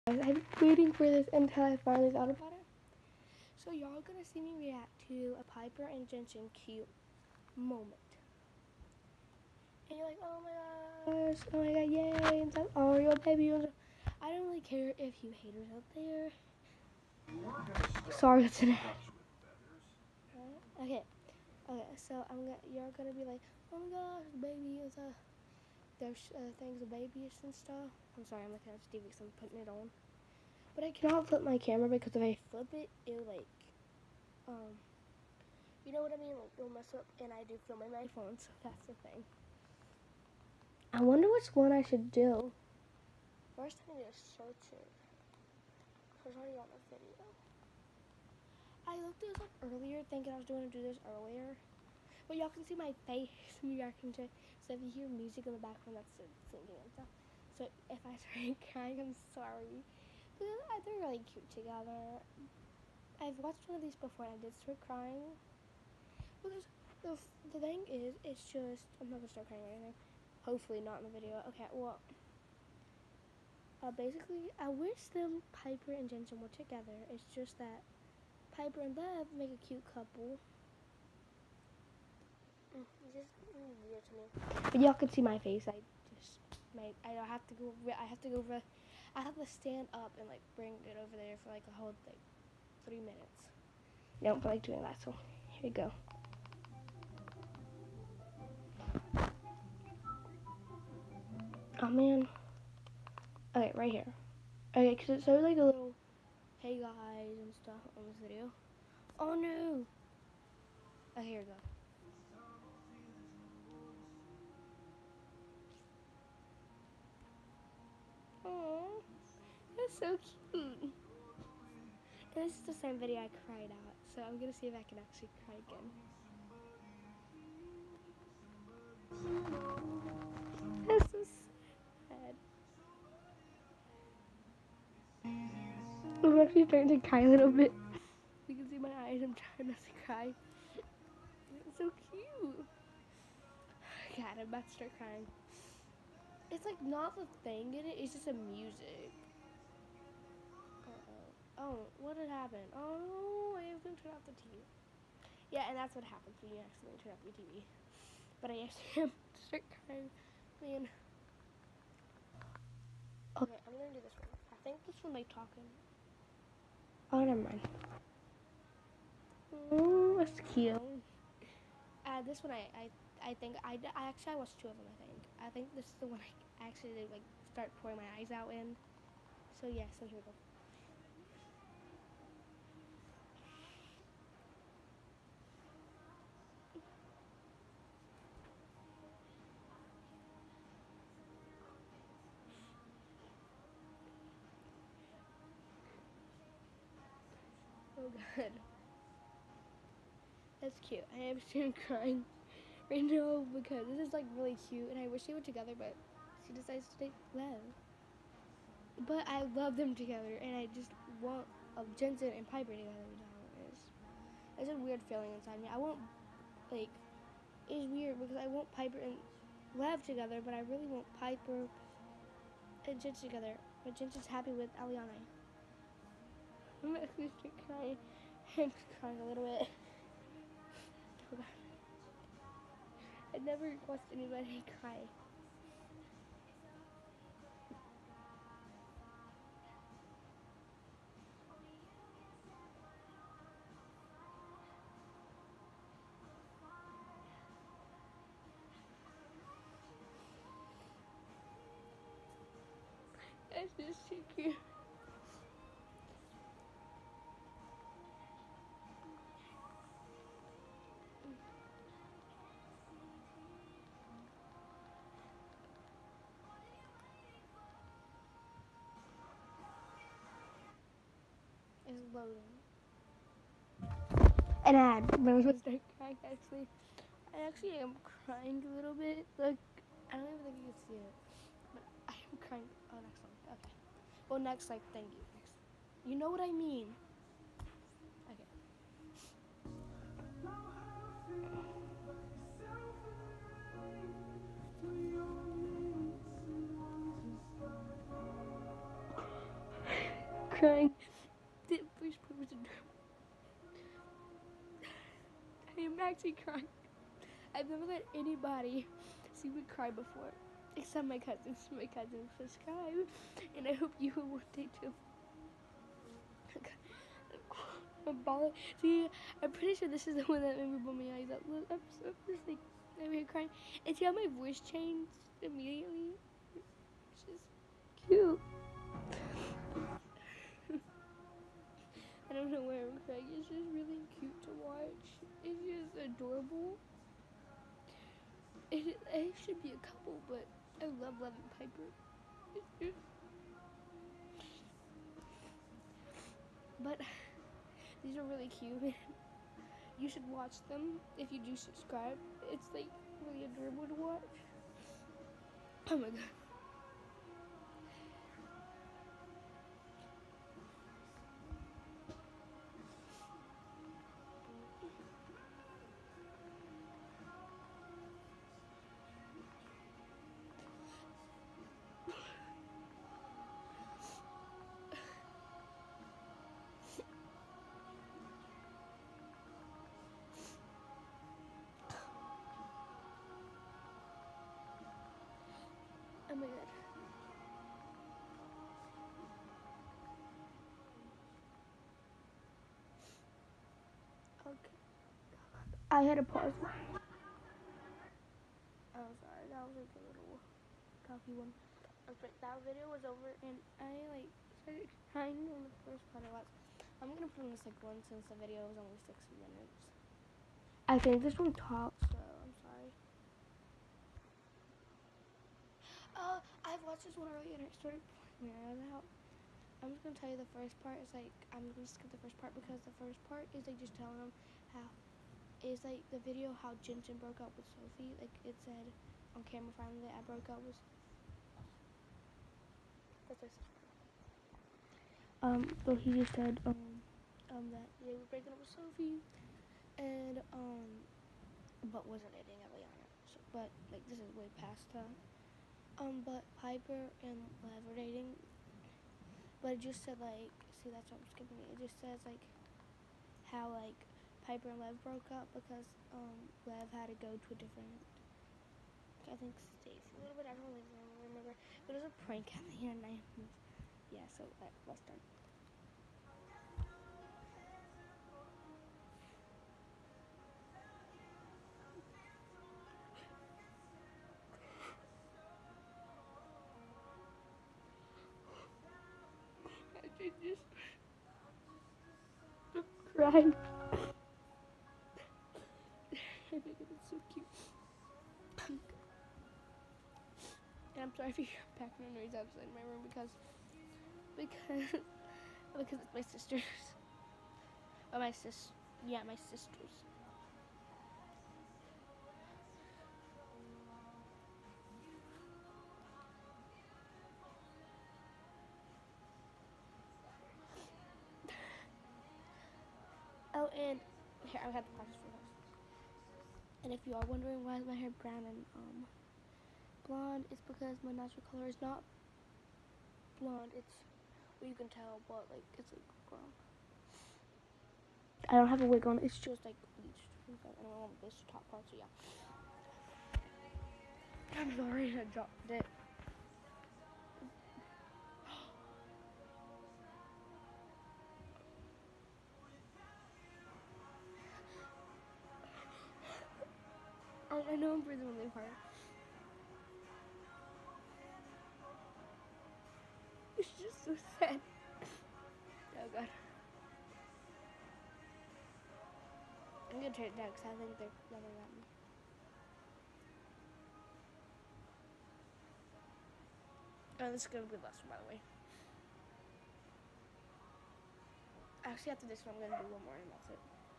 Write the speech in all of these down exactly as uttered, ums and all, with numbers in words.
I've been waiting for this until I finally thought about it. So y'all gonna see me react to a Piper and Jensen cute moment. And you're like, oh my gosh, oh my god, yay, and stuff, oh, you're a baby. I don't really care if you haters out there. Sorry, that's an ad. Okay, okay, so I'm gonna, you're gonna be like, oh my gosh, baby, is a, there's uh, things with babies and stuff. I'm sorry, I'm looking at the T V because I'm putting it on. But I cannot flip my camera because if I flip it, it'll like, um, you know what I mean? Like, it'll mess up, and I do film on my phone, so that's the thing. I wonder which one I should do. First, I need to search it. Because already on the video. I looked this up earlier, thinking I was going to do this earlier. But y'all can see my face reacting to it. So if you hear music in the background, that's it singing and stuff. So if I start crying, I'm sorry. But they're really cute together. I've watched one of these before, and I did start crying. Because the, the thing is, it's just, I'm not going to start crying or anything. Hopefully not in the video. Okay, well, uh, basically, I wish them, Piper and Jensen, were together. It's just that Piper and Lev make a cute couple. Mm, it's just weird to me. But y'all can see my face. I just, my, I don't have to go, I have to go over, I have to stand up and, like, bring it over there for, like, a whole, like, three minutes. I don't feel like doing that, so here we go. Oh man. Okay, right here. Okay, because it shows like a little hey guys and stuff on this video. Oh no. Okay, here we go. Oh, that's so cute. And this is the same video I cried at, so I'm gonna see if I can actually cry again. That's so sad. I'm actually starting to cry a little bit. You can see my eyes. I'm trying not to cry. It's so cute. God, I'm about to start crying. It's like not the thing in it. It's just the music. Uh-oh. Oh, what had happened? Oh, I was gonna turn off the T V. Yeah, and that's what happens when you accidentally turn off your T V. But I actually am to start crying. Man. Okay, I'm gonna do this one. I think this one like talking. Oh, never mind. Oh, that's cute. Uh, this one I, I, I think I, I actually I watched two of them. I think I think this is the one I actually did, like start pouring my eyes out in. So yeah, so here we go. Oh god, that's cute. I am still crying right now because this is like really cute, and I wish they were together, but she decides to take Lev. But I love them together, and I just want uh, Jensen and Piper together now. It's, it's a weird feeling inside me. I want, like, it's weird because I want Piper and Lev together, but I really want Piper and Jensen together. But Jensen's happy with Aliana. I'm actually just crying. I'm just crying a little bit. I never watched anybody cry. That's just too cute. It's loading. An ad. But I was gonna start crying actually. I actually am crying a little bit. Like, I don't even think you can see it. But I am crying. Oh, next one. Okay. Well, next, like, thank you. Next. You know what I mean. Okay. crying. The first part was adorable. I am actually crying. I've never let anybody see me cry before, except my cousins. My cousins subscribe, and I hope you will one day too. I'm bawling. See, I'm pretty sure this is the one that made me ball my eyes out. Look, I'm, so, I'm just like, I'm here crying. And see how my voice changed immediately? It's just cute. I don't know why I'm crying. It's just really cute to watch. It's just adorable. It, it should be a couple, but I love Love and Piper. It's just... But these are really cute. You should watch them if you do subscribe. It's like really adorable to watch. Oh my god. Oh my god. Okay. I had to pause. Oh, sorry. That was like a little coffee one. Okay, that video was over, and I like started crying on the first part I watched. I'm gonna put on the second one since the video was only six minutes. I think this one talks, so I'm sorry. Oh, I've watched this one earlier and it started playing out. I'm just gonna tell you the first part is like I'm gonna skip the first part because the first part is like just telling them how is like the video how Jensen broke up with Sophie. Like it said on camera finally that I broke up with. That's what Um, so he just said um um that they were breaking up with Sophie and um but wasn't dating Eliana. So, but like this is way past that. Um, but Piper and Lev were dating. But it just said like, see that's what I'm skipping. It just says like how like Piper and Lev broke up because um Lev had to go to a different, I think Stacy a little bit. I don't really remember. But it was a prank at the end. I, yeah, so that, let's start. I just crying. I think it's so cute. And I'm sorry if you hear background noise outside my room because because because it's my sisters. Or my sis yeah, my sisters. Oh, and here I have the process for this. And if you are wondering why is my hair brown and um blonde, it's because my natural color is not blonde. It's, well, you can tell, but like it's like brown. I don't have a wig on. It's just like bleached. I don't want this top part, so yeah. I'm sorry I dropped it. I, I know I'm breathing really hard. It's just so sad. Oh god. I'm gonna turn it down because I think they're yelling at me. Oh, this is gonna be the last one, by the way. Actually, after this one, I'm gonna do one more and that's it.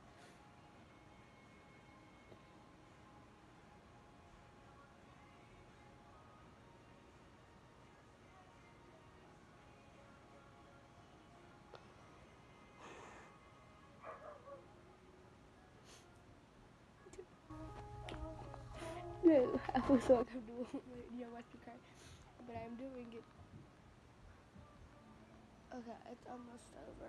No, I was so uncomfortable. You know, watch me cry. But I'm doing it. Okay, it's almost over.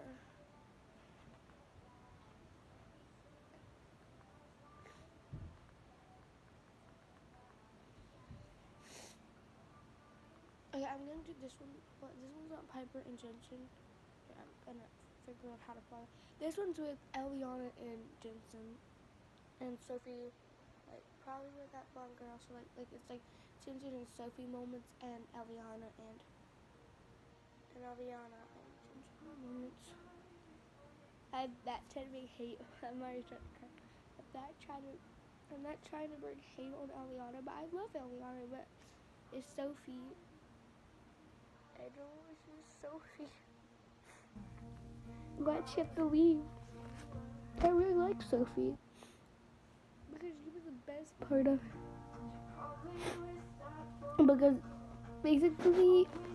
Okay, I'm gonna do this one. Well, this one's on Piper and Jensen. Okay, I'm gonna figure out how to follow. This one's with Eliana and Jensen and Sophie. Like probably with that blonde girl. So like, like it's like Jensen and Sophie moments, and Eliana and and Eliana and Jensen moments. I that tend to be hate. I'm already trying to. I'm not trying to. I'm not trying to bring hate on Eliana, but I love Eliana. But it's Sophie. I don't know, she's Sophie. Why'd she have to leave? I really like Sophie. Because she was the best part of it. Because basically